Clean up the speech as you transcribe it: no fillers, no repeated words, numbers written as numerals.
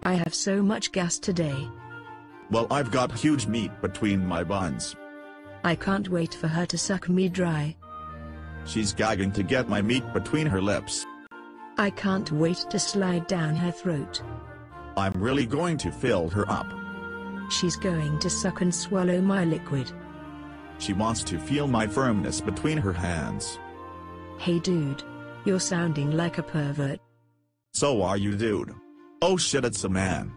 I have so much gas today. Well, I've got huge meat between my buns. I can't wait for her to suck me dry. She's gagging to get my meat between her lips. I can't wait to slide down her throat. I'm really going to fill her up. She's going to suck and swallow my liquid. She wants to feel my firmness between her hands. Hey dude. You're sounding like a pervert. So are you, dude. Oh shit, it's a man.